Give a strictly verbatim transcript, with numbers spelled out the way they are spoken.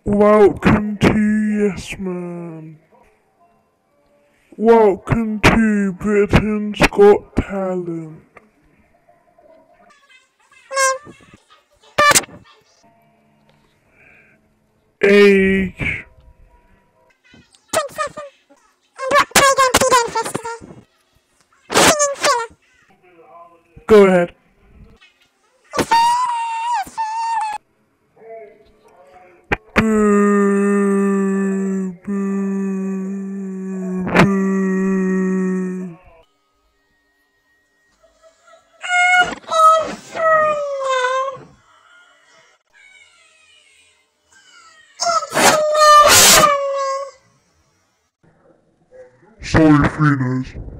Welcome to Yes Man. Welcome to Britain's Got Talent. Age. twenty-seven. And what playground are you going for us today? Singing Thriller. Go ahead. Boo, boo, boo. Sorry, Freenos.